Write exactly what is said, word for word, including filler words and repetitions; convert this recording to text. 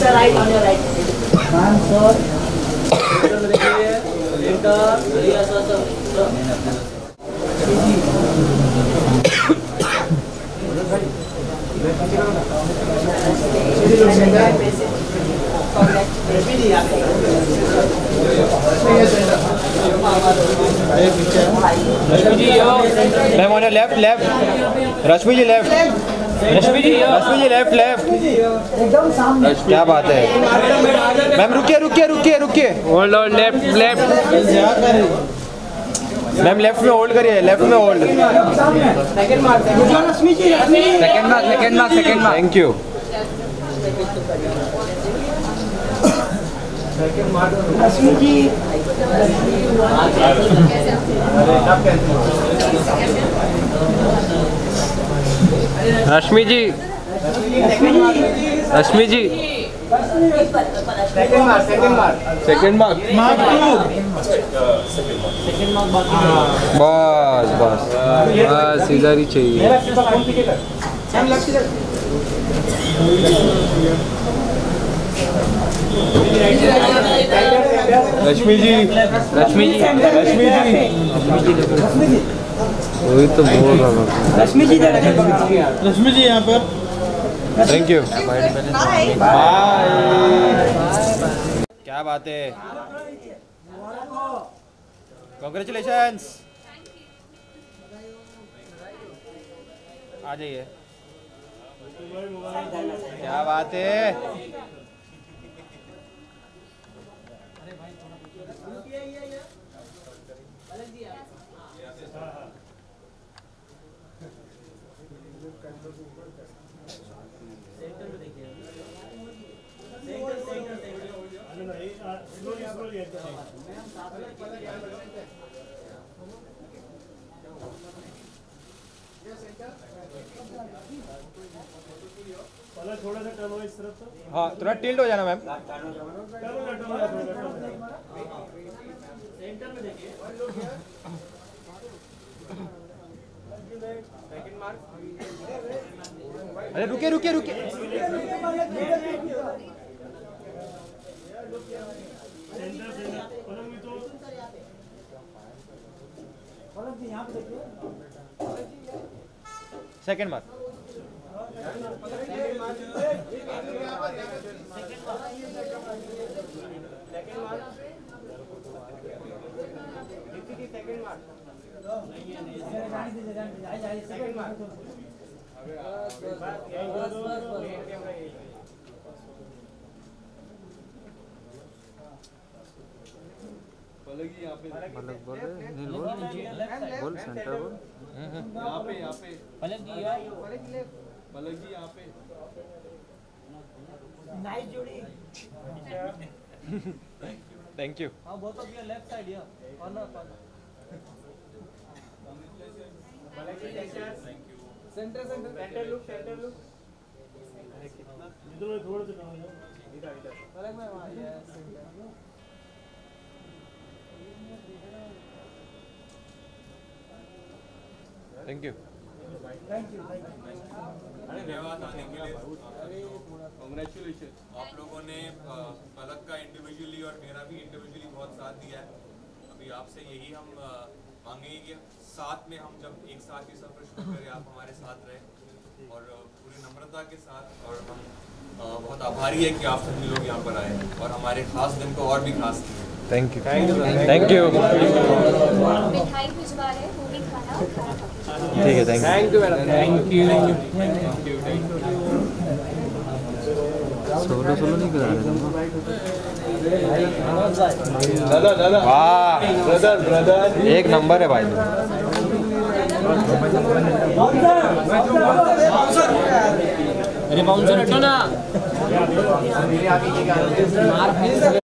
ma'am on left left Rashmi ji left Rashmi ji Rashmi ji left left क्या बात है मैम रुकिए रुकिए रुकिए रुकिए hold hold left left ma'am left में होल्ड करिए लेफ्ट में hold second mark Rashmi ji second mark second mark second mark thank you Rashmi ji Rashmi ji Rashmi ji second mark second mark second mark mark two बस बस बस इधर ही चाहिए रश्मि जी रश्मि जी रश्मि जी वही तो बोल रहा हूँ रश्मि जी रश्मि जी यहाँ पर थैंक यू बाय क्या बात है कॉन्ग्रेचुलेशंस आ जाइए क्या बात है थोड़ा सा टर्न हो इस तरफ तो हाँ थोड़ा टिल्ट हो जाना मैम सेंटर में देखिए सेकंड मार्क अरे रुकिए रुकिए रुकिए सेकंड मार्क पलक बोल रहे नील बोल बोल सेंटर बोल यहाँ पे यहाँ पे पलक जी पलक जी यहाँ पे नाइस जोड़ी थैंक यू हाँ बहुत of your left side here corner corner centre centre centre look centre look इधर थोड़ा सा कम है इधर इधर पलक में वहां yes thank you thank you धन्यवाद आने के लिए कांग्रेचुलेशन आप लोगों ने पलक का इंडिविजुअली और मेरा भी इंडिविजुअली बहुत साथ दिया है अभी आपसे यही हम मांगेंगे कि साथ में हम जब एक साथ ही सफर शुरू करें आप हमारे साथ रहे और पूरी नम्रता के साथ और हम बहुत आभारी है कि आप सभी लोग यहाँ पर आए और हमारे खास दिन को और भी खास किए थैंक यू थैंक यू मिठाई भिजवा रहे वो भी खाना ठीक है thank you madam thank you solo solo नहीं करा रहे दादा दादा वाह ब्रदर ब्रदर एक नंबर है भाई अरे बाउंसर हटो ना